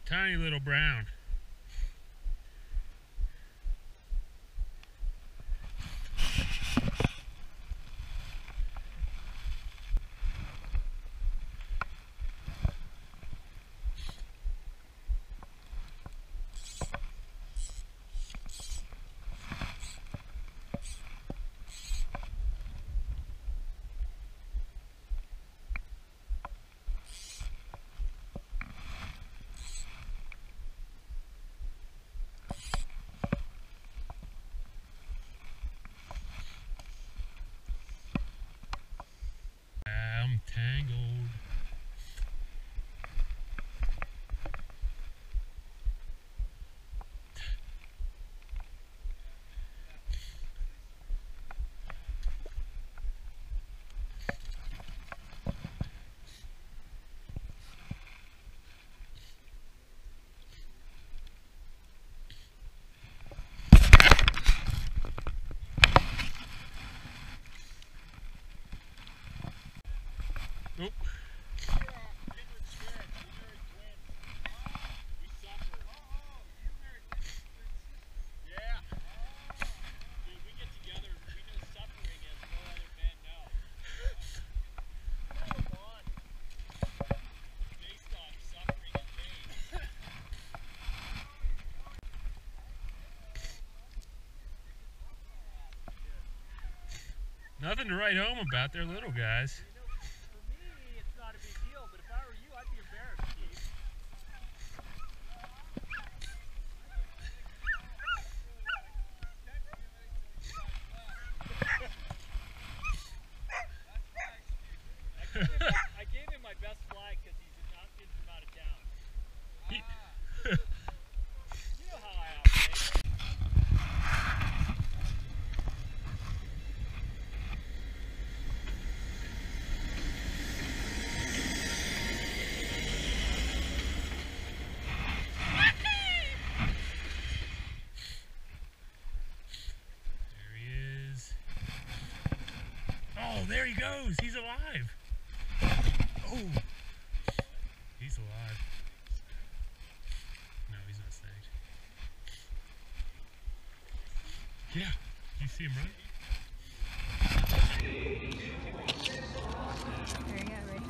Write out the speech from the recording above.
Tiny little brown. I'm tangled. Nope. Nothing to write home about. They're little guys. For me, it's not a big deal, but if I were you, I'd be embarrassed, Steve. I gave him my best flag because he's not in from out of town. You know how I operate. Oh, there he goes. He's alive. Oh, he's alive. No, he's not snagged. Yeah, you see him run? There you go, right